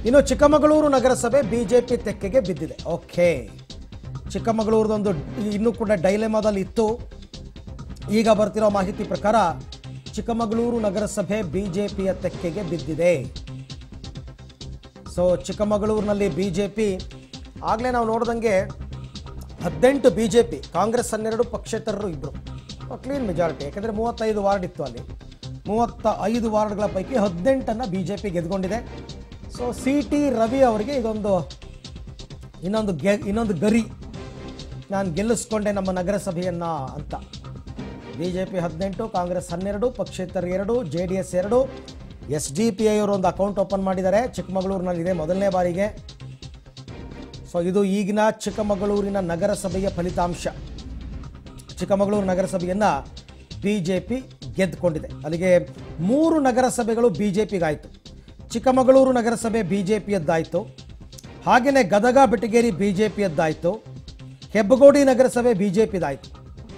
ಇನ್ನು ಚಿಕ್ಕಮಗಳೂರು ನಗರಸಭೆ ಬಿಜೆಪಿ ತೆಕ್ಕೆಗೆ ಬಿದ್ದಿದೆ. ಓಕೆ, ಚಿಕ್ಕಮಗಳೂರದೊಂದು ಇನ್ನೂ ಕೂಡ ಡೈಲೆಮಾದಲ್ಲಿ ಇತ್ತು. ಈಗ ಬರ್ತಿರೋ ಮಾಹಿತಿ ಪ್ರಕಾರ ಚಿಕ್ಕಮಗಳೂರು ನಗರಸಭೆ ಬಿಜೆಪಿಯ ತೆಕ್ಕೆಗೆ ಬಿದ್ದಿದೆ. ಸೊ ಚಿಕ್ಕಮಗಳೂರಿನಲ್ಲಿ ಬಿಜೆಪಿ ಆಗಲೇ ನಾವು ನೋಡಿದಂಗೆ 18 ಬಿಜೆಪಿ, ಕಾಂಗ್ರೆಸ್ 12, ಪಕ್ಷೇತರರು 2. Clean majority. ಯಾಕೆಂದರೆ 35 ವಾರ್ಡ್ ಇತ್ತು. ಅಲ್ಲಿ 35 ವಾರ್ಡ್ಗಳ ಪೈಕಿ 18ಅನ್ನು ಬಿಜೆಪಿ ಗೆದ್ಕೊಂಡಿದೆ. ಸೊ CT ರವಿ ಅವರಿಗೆ ಇದೊಂದು ಇನ್ನೊಂದು ಗರಿ, ನಾನು ಗೆಲ್ಲಿಸ್ಕೊಂಡೆ ನಮ್ಮ ನಗರಸಭೆಯನ್ನು ಅಂತ. ಬಿಜೆಪಿ 18, ಕಾಂಗ್ರೆಸ್ 12, ಪಕ್ಷೇತರ 2, JDS 2, SDPI ಅವರು ಒಂದು ಅಕೌಂಟ್ ಓಪನ್ ಮಾಡಿದ್ದಾರೆ. ಚಿಕ್ಕಮಗಳೂರಿನಲ್ಲಿದೆ ಮೊದಲನೇ ಬಾರಿಗೆ. ಸೊ ಇದು ಈಗಿನ ಚಿಕ್ಕಮಗಳೂರಿನ ನಗರಸಭೆಯ ಫಲಿತಾಂಶ. ಚಿಕ್ಕಮಗಳೂರು ನಗರಸಭೆಯನ್ನು ಬಿಜೆಪಿ ಗೆದ್ದುಕೊಂಡಿದೆ. ಅಲ್ಲಿಗೆ 3 ನಗರಸಭೆಗಳು ಬಿಜೆಪಿಗಾಯಿತು. ಚಿಕ್ಕಮಗಳೂರು ನಗರಸಭೆ ಬಿಜೆಪಿಯದ್ದಾಯಿತು, ಹಾಗೆಯೇ ಗದಗ ಬೆಟಗೇರಿ ಬಿಜೆಪಿಯದ್ದಾಯಿತು, ಹೆಬ್ಬಗೋಡಿ ನಗರಸಭೆ ಬಿಜೆಪಿದಾಯಿತು.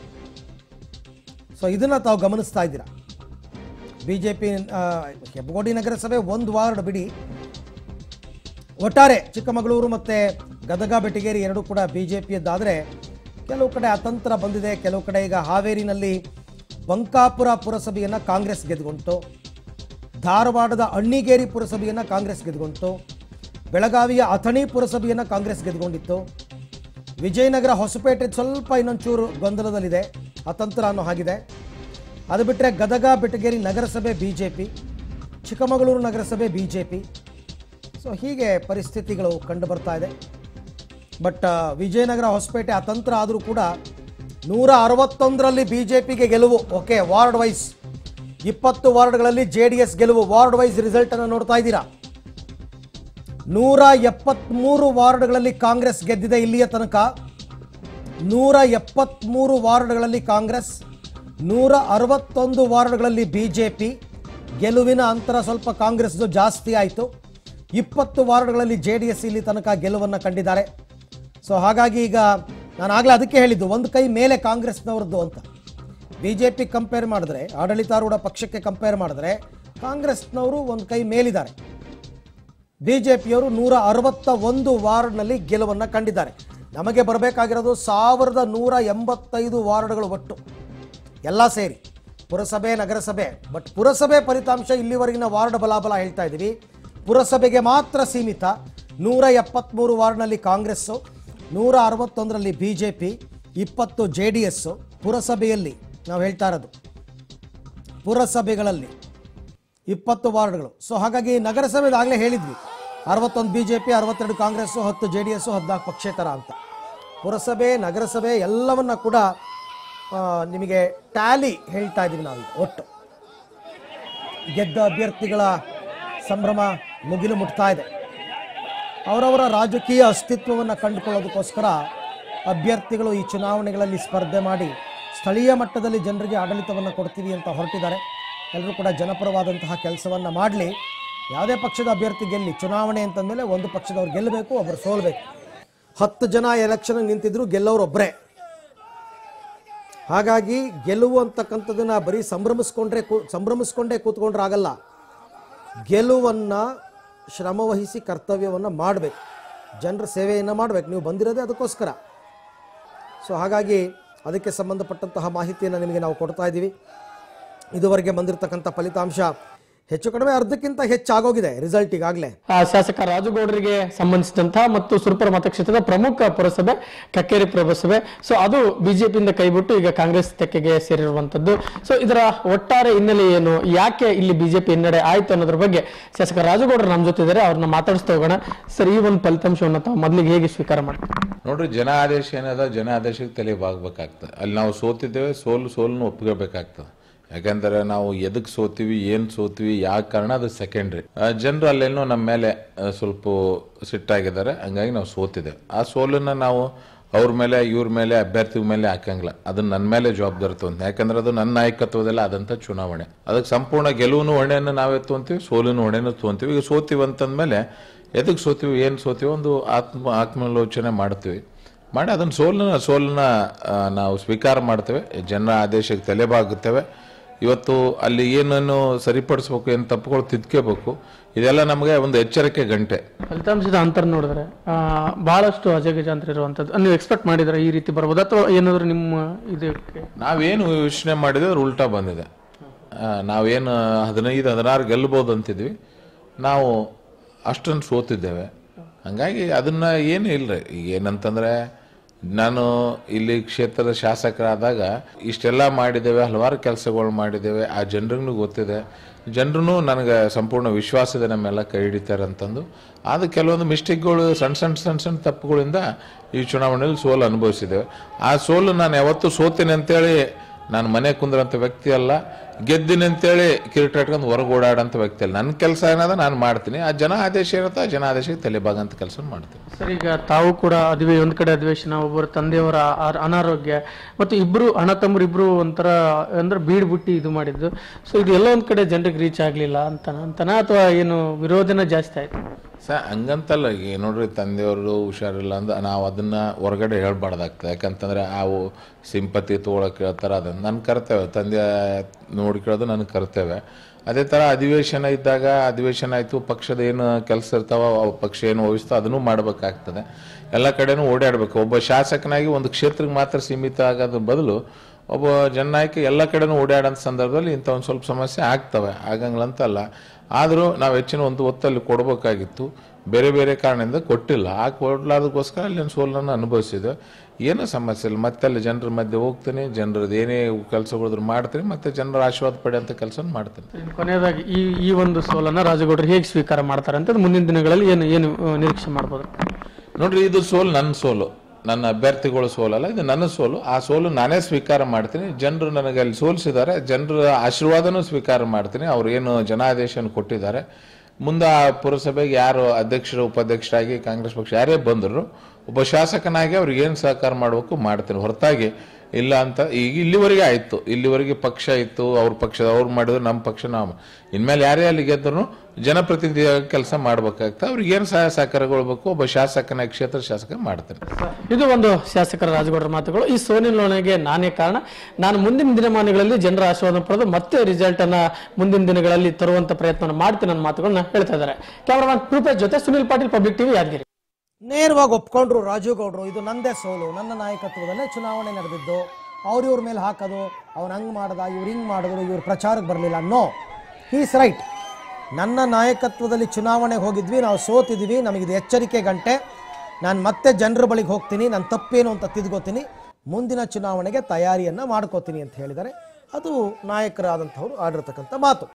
ಸೊ ಇದನ್ನು ತಾವು ಗಮನಿಸ್ತಾ ಇದ್ದೀರಾ. ಬಿಜೆಪಿ ಹೆಬ್ಬಗೋಡಿ ನಗರಸಭೆ 1 ವಾರ್ಡ್ ಬಿಡಿ, ಒಟ್ಟಾರೆ ಚಿಕ್ಕಮಗಳೂರು ಮತ್ತು ಗದಗ ಬೆಟಗೇರಿ 2 ಕೂಡ ಬಿಜೆಪಿಯದ್ದಾದರೆ ಕೆಲವು ಕಡೆ ಅತಂತ್ರ ಬಂದಿದೆ. ಕೆಲವು ಕಡೆ ಈಗ ಹಾವೇರಿನಲ್ಲಿ ಬಂಕಾಪುರ ಪುರಸಭೆಯನ್ನು ಕಾಂಗ್ರೆಸ್ ಗೆದ್ದುಕೊಂಡಿತು, ಧಾರವಾಡದ ಅಣ್ಣಿಗೇರಿ ಪುರಸಭೆಯನ್ನು ಕಾಂಗ್ರೆಸ್ ಗೆದ್ದುಕೊಂಡಿತು, ಬೆಳಗಾವಿಯ ಅಥಣಿ ಪುರಸಭೆಯನ್ನು ಕಾಂಗ್ರೆಸ್ ಗೆದ್ದುಕೊಂಡಿತ್ತು, ವಿಜಯನಗರ ಹೊಸಪೇಟೆ ಸ್ವಲ್ಪ ಇನ್ನೊಂಚೂರು ಗೊಂದಲದಲ್ಲಿದೆ, ಅತಂತ್ರ ಅನ್ನೋ ಹಾಗಿದೆ. ಅದು ಬಿಟ್ಟರೆ ಗದಗ ಬೆಟಗೇರಿ ನಗರಸಭೆ ಬಿಜೆಪಿ, ಚಿಕ್ಕಮಗಳೂರು ನಗರಸಭೆ ಬಿಜೆಪಿ. ಸೊ ಹೀಗೆ ಪರಿಸ್ಥಿತಿಗಳು ಕಂಡು ಬರ್ತಾ ಇದೆ. ಬಟ್ ವಿಜಯನಗರ ಹೊಸಪೇಟೆ ಅತಂತ್ರ ಆದರೂ ಕೂಡ 161ರಲ್ಲಿ ಬಿಜೆಪಿಗೆ ಗೆಲುವು. ಓಕೆ, ವಾರ್ಡ್ ವೈಸ್ 20 ವಾರ್ಡ್ಗಳಲ್ಲಿ JDS ಗೆಲುವು. ವಾರ್ಡ್ ವೈಸ್ ರಿಸಲ್ಟನ್ನು ನೋಡ್ತಾ ಇದ್ದೀರಾ. 173 ವಾರ್ಡ್ಗಳಲ್ಲಿ ಕಾಂಗ್ರೆಸ್ ಗೆದ್ದಿದೆ ಇಲ್ಲಿಯ ತನಕ. 173 ವಾರ್ಡ್ಗಳಲ್ಲಿ ಕಾಂಗ್ರೆಸ್, 161 ವಾರ್ಡ್ಗಳಲ್ಲಿ ಬಿಜೆಪಿ. ಗೆಲುವಿನ ಅಂತರ ಸ್ವಲ್ಪ ಕಾಂಗ್ರೆಸ್ದು ಜಾಸ್ತಿ ಆಯಿತು. 20 ವಾರ್ಡ್ಗಳಲ್ಲಿ JDS ಇಲ್ಲಿ ತನಕ ಗೆಲುವನ್ನು ಕಂಡಿದ್ದಾರೆ. ಸೊ ಹಾಗಾಗಿ ಈಗ ನಾನು ಆಗಲೇ ಅದಕ್ಕೆ ಹೇಳಿದ್ದು, ಒಂದು ಕೈ ಮೇಲೆ ಕಾಂಗ್ರೆಸ್ನವ್ರದ್ದು ಅಂತ. ಬಿಜೆಪಿ ಕಂಪೇರ್ ಮಾಡಿದ್ರೆ, ಆಡಳಿತಾರೂಢ ಪಕ್ಷಕ್ಕೆ ಕಂಪೇರ್ ಮಾಡಿದ್ರೆ ಕಾಂಗ್ರೆಸ್ನವರು ಒಂದು ಕೈ ಮೇಲಿದ್ದಾರೆ. ಬಿಜೆಪಿಯವರು 161 ವಾರ್ಡ್ನಲ್ಲಿ ಗೆಲುವನ್ನು ಕಂಡಿದ್ದಾರೆ. ನಮಗೆ ಬರಬೇಕಾಗಿರೋದು 1185 ವಾರ್ಡ್ಗಳು ಒಟ್ಟು ಎಲ್ಲ ಸೇರಿ, ಪುರಸಭೆ ನಗರಸಭೆ. ಬಟ್ ಪುರಸಭೆ ಫಲಿತಾಂಶ ಇಲ್ಲಿವರೆಗಿನ ವಾರ್ಡ್ ಬಲಾಬಲ ಹೇಳ್ತಾ ಇದ್ದೀವಿ, ಪುರಸಭೆಗೆ ಮಾತ್ರ ಸೀಮಿತ. 173 ವಾರ್ಡ್ನಲ್ಲಿ ಕಾಂಗ್ರೆಸ್ಸು, 161ರಲ್ಲಿ ಬಿಜೆಪಿ, 20 JDS. ಪುರಸಭೆಯಲ್ಲಿ ನಾವು ಹೇಳ್ತಾ ಇರೋದು, ಪುರಸಭೆಗಳಲ್ಲಿ 20 ವಾರ್ಡ್ಗಳು. ಸೊ ಹಾಗಾಗಿ ನಗರಸಭೆದಾಗಲೇ ಹೇಳಿದ್ವಿ, 61 ಬಿಜೆಪಿ, 62 ಕಾಂಗ್ರೆಸ್ಸು, 10 JDS, 14 ಪಕ್ಷೇತರ ಅಂತ. ಪುರಸಭೆ ನಗರಸಭೆ ಎಲ್ಲವನ್ನ ಕೂಡ ನಿಮಗೆ ಟ್ಯಾಲಿ ಹೇಳ್ತಾ ಇದ್ದೀವಿ ನಾವು. ಒಟ್ಟು ಗೆದ್ದ ಅಭ್ಯರ್ಥಿಗಳ ಸಂಭ್ರಮ ಮುಗಿಲು ಮುಟ್ತಾ ಇದೆ. ಅವರವರ ರಾಜಕೀಯ ಅಸ್ತಿತ್ವವನ್ನು ಕಂಡುಕೊಳ್ಳೋದಕ್ಕೋಸ್ಕರ ಅಭ್ಯರ್ಥಿಗಳು ಈ ಚುನಾವಣೆಗಳಲ್ಲಿ ಸ್ಪರ್ಧೆ ಮಾಡಿ ಸ್ಥಳೀಯ ಮಟ್ಟದಲ್ಲಿ ಜನರಿಗೆ ಆಡಳಿತವನ್ನು ಕೊಡ್ತೀವಿ ಅಂತ ಹೊರಟಿದ್ದಾರೆ. ಎಲ್ಲರೂ ಕೂಡ ಜನಪರವಾದಂತಹ ಕೆಲಸವನ್ನು ಮಾಡಲಿ. ಯಾವುದೇ ಪಕ್ಷದ ಅಭ್ಯರ್ಥಿ ಗೆಲ್ಲಿ, ಚುನಾವಣೆ ಅಂತಂದಮೇಲೆ ಒಂದು ಪಕ್ಷದವ್ರು ಗೆಲ್ಲಬೇಕು, ಒಬ್ಬರು ಸೋಲ್ಬೇಕು. 10 ಜನ ಎಲೆಕ್ಷನ್ ನಿಂತಿದ್ರು, ಗೆಲ್ಲೋರು ಒಬ್ಬರೇ. ಹಾಗಾಗಿ ಗೆಲುವು ಅಂತಕ್ಕಂಥದ್ದನ್ನು ಬರೀ ಸಂಭ್ರಮಿಸ್ಕೊಂಡೇ ಕೂತ್ಕೊಂಡ್ರೆ ಆಗಲ್ಲ. ಗೆಲುವನ್ನು ಶ್ರಮವಹಿಸಿ ಕರ್ತವ್ಯವನ್ನು ಮಾಡಬೇಕು, ಜನರ ಸೇವೆಯನ್ನು ಮಾಡಬೇಕು. ನೀವು ಬಂದಿರೋದೇ ಅದಕ್ಕೋಸ್ಕರ. ಸೊ ಹಾಗಾಗಿ ಅದಕ್ಕೆ ಸಂಬಂಧಪಟ್ಟಂತಹ ಮಾಹಿತಿಯನ್ನು ನಿಮಗೆ ನಾವು ಕೊಡ್ತಾ ಇದ್ದೀವಿ. ಇದುವರೆಗೆ ಬಂದಿರತಕ್ಕಂಥ ಫಲಿತಾಂಶ ಹೆಚ್ಚು ಕಡಿಮೆ ಅರ್ಧಕ್ಕಿಂತ ಹೆಚ್ಚಾಗೋಗಿದೆ ರಿಸಲ್ಟ್ ಈಗಾಗಲೇ. ಶಾಸಕ ರಾಜುಗೌಡರಿಗೆ ಸಂಬಂಧಿಸಿದಂತಹ ಮತ್ತು ಸುರಪುರ ಮತಕ್ಷೇತ್ರದ ಪ್ರಮುಖ ಪುರಸಭೆ ಕಕ್ಕೇರಿ ಪುರಸಭೆ. ಸೊ ಅದು ಬಿಜೆಪಿಯಿಂದ ಕೈಬಿಟ್ಟು ಈಗ ಕಾಂಗ್ರೆಸ್ ತೆಕ್ಕೆಗೆ ಸೇರಿರುವಂತದ್ದು. ಸೊ ಇದರ ಒಟ್ಟಾರೆ ಹಿನ್ನೆಲೆ ಏನು, ಯಾಕೆ ಇಲ್ಲಿ ಬಿಜೆಪಿ ಹಿನ್ನಡೆ ಆಯ್ತು ಅನ್ನೋದ್ರ ಬಗ್ಗೆ ಶಾಸಕ ರಾಜುಗೌಡರು ನಮ್ಮ ಜೊತೆ ಇದ್ದಾರೆ, ಅವ್ರನ್ನ ಮಾತಾಡಿಸ್ತಾ ಹೋಗೋಣ. ಸರ್, ಈ ಒಂದು ಫಲಿತಾಂಶವನ್ನು ತಾವು ಮೊದಲಿಗೆ ಹೇಗೆ ಸ್ವೀಕಾರ ಮಾಡ್ತೀವಿ? ನೋಡ್ರಿ, ಜನ ಆದೇಶ ಏನದ, ಜನ ಆದೇಶಕ್ಕೆ ತಲೆ ಬಾಗಬೇಕಾಗ್ತದೆ. ಅಲ್ಲಿ ನಾವು ಸೋತಿದ್ದೇವೆ, ಸೋಲನ್ನು ಒಪ್ಕೋಬೇಕಾಗ್ತದೆ. ಯಾಕಂದರೆ ನಾವು ಎದಕ್ಕೆ ಸೋತೀವಿ, ಏನು ಸೋತೀವಿ, ಯಾವ ಕಾರಣ, ಅದು ಸೆಕೆಂಡ್ರಿ. ಜನರು ಅಲ್ಲೇನೋ ನಮ್ಮ ಮೇಲೆ ಸ್ವಲ್ಪ ಸಿಟ್ಟಾಗಿದ್ದಾರೆ, ಹಂಗಾಗಿ ನಾವು ಸೋತಿದ್ದೇವೆ. ಆ ಸೋಲನ್ನು ನಾವು ಅವ್ರ ಮೇಲೆ, ಇವ್ರ ಮೇಲೆ, ಅಭ್ಯರ್ಥಿ ಮೇಲೆ ಹಾಕಂಗಿಲ್ಲ. ಅದನ್ನ ನನ್ನ ಮೇಲೆ ಜವಾಬ್ದಾರಿ ತೊಗೊಂಡು, ಯಾಕಂದ್ರೆ ಅದು ನನ್ನ ನಾಯಕತ್ವದಲ್ಲ ಆದಂಥ ಚುನಾವಣೆ. ಅದಕ್ಕೆ ಸಂಪೂರ್ಣ ಗೆಲುವಿನ ಹೊಣೆಯನ್ನು ನಾವೇ ತೊಗೊಂತೀವಿ, ಸೋಲಿನ ಹೊಣೆಯನ್ನು ತೊಗೊಂತೀವಿ. ಈಗ ಸೋತೀವಿ ಅಂತಂದಮೇಲೆ ಎದಕ್ಕೆ ಸೋತೀವಿ, ಏನು ಸೋತೀವಿ, ಒಂದು ಆತ್ಮಾಲೋಚನೆ ಮಾಡ್ತೀವಿ. ಮಾಡಿ ಅದನ್ನು ಸೋಲನ್ನ ನಾವು ಸ್ವೀಕಾರ ಮಾಡ್ತೇವೆ. ಜನರ ಆದೇಶಕ್ಕೆ ತಲೆಬಾಗುತ್ತೇವೆ. ಇವತ್ತು ಅಲ್ಲಿ ಏನನ್ನು ಸರಿಪಡಿಸ್ಬೇಕು, ಏನು ತಪ್ಪುಗಳು ತಿದ್ಕೋಬೇಕು, ಇದೆಲ್ಲ ನಮಗೆ ಒಂದು ಎಚ್ಚರಿಕೆ ಗಂಟೆ. ಫಲಿತಾಂಶದ ಅಂತರ ನೋಡಿದ್ರೆ ಬಹಳಷ್ಟು ಅಜಗಜಾಂತರ ಇರುವಂತದ್ದು ನೀವು ಎಕ್ಸ್ಪೆಕ್ಟ್ ಮಾಡಿದ್ರೆ ಈ ರೀತಿ ಬರ್ಬೋದು ಅಥವಾ ಏನಾದ್ರು ನಿಮ್ಮ ಇದಕ್ಕೆ? ನಾವೇನು ಯೋಚನೆ ಮಾಡಿದ್ರೆ ಉಲ್ಟಾ ಬಂದಿದೆ. ನಾವೇನು 15-16 ಗೆಲ್ಲಬಹುದು ಅಂತಿದ್ವಿ, ನಾವು ಅಷ್ಟನ್ನು ಸೋತಿದ್ದೇವೆ. ಹಂಗಾಗಿ ಅದನ್ನ ಏನು ಇಲ್ರಿ. ಈಗ ಏನಂತಂದ್ರೆ ನಾನು ಇಲ್ಲಿ ಕ್ಷೇತ್ರದ ಶಾಸಕರಾದಾಗ ಇಷ್ಟೆಲ್ಲ ಮಾಡಿದ್ದೇವೆ, ಹಲವಾರು ಕೆಲಸಗಳು ಮಾಡಿದ್ದೇವೆ, ಆ ಜನರಿಗೂ ಗೊತ್ತಿದೆ, ಜನರು ನನಗೆ ಸಂಪೂರ್ಣ ವಿಶ್ವಾಸದ ನಮ್ಮೆಲ್ಲ ಕೈ ಹಿಡಿತಾರೆ ಅಂತಂದು. ಆದ ಕೆಲವೊಂದು ಮಿಸ್ಟೇಕ್ಗಳು ಸಣ್ಣ ತಪ್ಪುಗಳಿಂದ ಈ ಚುನಾವಣೆಯಲ್ಲಿ ಸೋಲು ಅನುಭವಿಸಿದ್ದೇವೆ. ಆ ಸೋಲು ನಾನು ಯಾವತ್ತೂ ಸೋತೇನೆ ಅಂತೇಳಿ ನಾನು ಮನೆ ಕುಂದ್ರಂಥ ವ್ಯಕ್ತಿ ಅಲ್ಲ, ಗೆದ್ದಿನಿ ಅಂತೇಳಿ ಕಿರೀಟ ಇಟ್ಕೊಂಡು ಹೊರಗೆ ಓಡಾಡೋಂಥ ವ್ಯಕ್ತಿ ಅಲ್ಲ. ನನ್ನ ಕೆಲಸ ಏನದ ನಾನು ಮಾಡ್ತೀನಿ, ಆ ಜನ ಆದೇಶ ಇರುತ್ತೆ, ಆ ಜನ ಆದೇಶಕ್ಕೆ ತಲೆಬಾಗಂತ ಕೆಲಸ ಮಾಡ್ತೀನಿ. ಸರ್, ಈಗ ತಾವು ಕೂಡ ಒಂದ್ ಕಡೆ ಅಧಿವೇಶನ, ಒಬ್ಬರು ತಂದೆಯವರ ಅನಾರೋಗ್ಯ ಮತ್ತು ಇಬ್ರು ಅಣ್ಣ ತಮ್ಮರು ಇಬ್ರು ಒಂಥರ ಅಂದ್ರೆ ಬೀಡ್ಬಿಟ್ಟು ಇದು ಮಾಡಿದ್ದು. ಸೊ ಇದು ಎಲ್ಲ ಒಂದ್ ಕಡೆ ಜನರಿಗೆ ರೀಚ್ ಆಗ್ಲಿಲ್ಲ ಅಂತನ ಅಥವಾ ಏನು ವಿರೋಧನ ಜಾಸ್ತಿ ಆಯ್ತು? ಹಂಗಂತಲ್ಲ. ಈಗ ನೋಡ್ರಿ, ತಂದೆಯವರು ಹುಷಾರಿಲ್ಲ ಅಂದ್ರೆ ನಾವು ಅದನ್ನ ಹೊರಗಡೆ ಹೇಳ್ಬಾರ್ದಾಗ್ತದೆ. ಯಾಕಂತಂದ್ರೆ ಅವು ಸಿಂಪತಿ ತೊಗೊಳಕ್ಕೆ ಹೇಳ್ತಾರೆ, ಅದನ್ನು ನನ್ನ ಕರ್ತವ್ಯ, ತಂದೆ ನೋಡ್ಕೊಳ್ಳೋದು ನನ್ನ ಕರ್ತವ್ಯ. ಅದೇ ಥರ ಅಧಿವೇಶನ ಇದ್ದಾಗ ಅಧಿವೇಶನ ಆಯಿತು, ಪಕ್ಷದ ಏನು ಕೆಲಸ ಇರ್ತಾವ, ಪಕ್ಷ ಏನು ವಹಿಸ್ತೋ ಅದನ್ನು ಮಾಡಬೇಕಾಗ್ತದೆ. ಎಲ್ಲ ಕಡೆನೂ ಓಡಾಡಬೇಕು. ಒಬ್ಬ ಶಾಸಕನಾಗಿ ಒಂದು ಕ್ಷೇತ್ರಕ್ಕೆ ಮಾತ್ರ ಸೀಮಿತ ಆಗೋದ್ರ ಬದಲು ಒಬ್ಬ ಜನನಾಯಕ ಎಲ್ಲ ಕಡೆನೂ ಓಡಾಡೋಂಥ ಸಂದರ್ಭದಲ್ಲಿ ಇಂಥ ಒಂದು ಸ್ವಲ್ಪ ಸಮಸ್ಯೆ ಆಗ್ತವೆ, ಆಗಂಗ್ಲಂತಲ್ಲ. ಆದರೂ ನಾವು ಹೆಚ್ಚಿನ ಒಂದು ಒತ್ತಲ್ಲಿ ಕೊಡಬೇಕಾಗಿತ್ತು, ಬೇರೆ ಬೇರೆ ಕಾರಣದಿಂದ ಕೊಟ್ಟಿಲ್ಲ. ಆ ಕೊಡ್ಲಾರ್ದಕ್ಕೋಸ್ಕರ ಅಲ್ಲಿ ಒಂದು ಸೋಲನ್ನು ಅನುಭವಿಸಿದೆ. ಏನೂ ಸಮಸ್ಯೆ ಇಲ್ಲ. ಮತ್ತೆ ಅಲ್ಲಿ ಜನರ ಮಧ್ಯೆ ಹೋಗ್ತೀನಿ, ಜನರದ್ದು ಏನೇ ಕೆಲಸಗಳಿದ್ರು ಮಾಡ್ತೀನಿ, ಮತ್ತೆ ಜನರ ಆಶೀರ್ವಾದ ಪಡೆಯುವಂಥ ಕೆಲಸ ಮಾಡ್ತೀನಿ. ಕೊನೆಯದಾಗಿ ಈ ಒಂದು ಸೋಲನ್ನು ರಾಜಗೌಡರು ಹೇಗೆ ಸ್ವೀಕಾರ ಮಾಡ್ತಾರೆ ಅಂತ ಮುಂದಿನ ದಿನಗಳಲ್ಲಿ ಏನು ನಿರೀಕ್ಷೆ ಮಾಡ್ಬೋದು? ನೋಡ್ರಿ, ಇದು ಸೋಲು ನನ್ನ ಸೋಲು, ನನ್ನ ಅಭ್ಯರ್ಥಿಗಳ ಸೋಲಲ್ಲ, ಇದು ನನ್ನ ಸೋಲು. ಆ ಸೋಲು ನಾನೇ ಸ್ವೀಕಾರ ಮಾಡ್ತೀನಿ. ಜನರು ನನಗೆ ಅಲ್ಲಿ ಸೋಲಿಸಿದ್ದಾರೆ, ಜನರ ಆಶೀರ್ವಾದನೂ ಸ್ವೀಕಾರ ಮಾಡ್ತೀನಿ. ಅವ್ರು ಏನು ಜನಾದೇಶನ ಕೊಟ್ಟಿದ್ದಾರೆ, ಮುಂದೆ ಆ ಪುರಸಭೆಗೆ ಯಾರು ಅಧ್ಯಕ್ಷರು ಉಪಾಧ್ಯಕ್ಷರಾಗಿ ಕಾಂಗ್ರೆಸ್ ಪಕ್ಷ ಯಾರೇ ಬಂದರು, ಒಬ್ಬ ಶಾಸಕನಾಗಿ ಅವ್ರಿಗೆ ಏನು ಸಹಕಾರ ಮಾಡಬೇಕು ಮಾಡ್ತೀನಿ. ಹೊರತಾಗಿ ಇಲ್ಲ ಅಂತ ಈಗ ಇಲ್ಲಿವರೆಗೆ ಆಯಿತು, ಇಲ್ಲಿವರೆಗೆ ಪಕ್ಷ ಇತ್ತು, ಅವ್ರ ಪಕ್ಷ ಅವ್ರು ಮಾಡಿದ್ರು, ನಮ್ಮ ಪಕ್ಷ ನಾವು. ಇನ್ಮೇಲೆ ಯಾರೇ ಅಲ್ಲಿ ಗೆದ್ದರೂ ಜನಪ್ರತಿನಿಧಿ ಕೆಲಸ ಮಾಡ್ಬೇಕಾಗ್ತದೆ. ಅವ್ರಿಗೆ ಏನು ಸಹಕಾರಗೊಳ್ಬೇಕು, ಒಬ್ಬ ಶಾಸಕನ ಕ್ಷೇತ್ರ ಶಾಸಕ ಮಾಡ್ತಾರೆ. ಇದು ಒಂದು ಶಾಸಕರ ರಾಜಗೌಡರ ಮಾತುಗಳು. ಈ ಸೋಲಿನೊಳಗೆ ನಾನೇ ಕಾರಣ, ನಾನು ಮುಂದಿನ ದಿನಮಾನಗಳಲ್ಲಿ ಜನರ ಆಶೀರ್ವಾದ ಪಡೆದು ಮತ್ತೆ ರಿಸಲ್ಟ್ ಅನ್ನ ಮುಂದಿನ ದಿನಗಳಲ್ಲಿ ತರುವಂತ ಪ್ರಯತ್ನ ಮಾಡ್ತೀನಿ ನನ್ನ ಮಾತುಗಳನ್ನ ಹೇಳ್ತಾ ಇದ್ದಾರೆ. ಕ್ಯಾಮರಾಮನ್ ರೂಪೇಶ್ ಜೊತೆ ಸುನಿಲ್ ಪಾಟೀಲ್, ಪಬ್ಲಿಕ್ ಟಿವಿ, ಯಾದಗಿರಿ. ನೇರವಾಗಿ ಒಪ್ಕೊಂಡ್ರು ರಾಜು ಗೌಡ್ರು, ಇದು ನಂದೇ ಸೋಲು, ನನ್ನ ನಾಯಕತ್ವದಲ್ಲೇ ಚುನಾವಣೆ ನಡೆದಿದ್ದು, ಇವ್ರ ಮೇಲೆ ಹಾಕೋದು, ಅವ್ನು ಹಂಗೆ ಮಾಡ್ದ, ಇವ್ರು ಹಿಂಗೆ ಮಾಡಿದ್ರು, ಇವ್ರು ಪ್ರಚಾರಕ್ಕೆ ಬರಲಿಲ್ಲ. No, he's right. ನನ್ನ ನಾಯಕತ್ವದಲ್ಲಿ ಚುನಾವಣೆಗೆ ಹೋಗಿದ್ವಿ, ನಾವು ಸೋತಿದ್ವಿ, ನಮಗಿದು ಎಚ್ಚರಿಕೆ ಗಂಟೆ. ನಾನು ಮತ್ತೆ ಜನರ ಬಳಿಗೆ ಹೋಗ್ತೀನಿ, ನಾನು ತಪ್ಪೇನು ಅಂತ ತಿದ್ಕೋತೀನಿ, ಮುಂದಿನ ಚುನಾವಣೆಗೆ ತಯಾರಿಯನ್ನು ಮಾಡ್ಕೋತೀನಿ ಅಂತ ಹೇಳಿದ್ದಾರೆ. ಅದು ನಾಯಕರಾದಂಥವ್ರು ಆಡಿರ್ತಕ್ಕಂಥ ಮಾತು.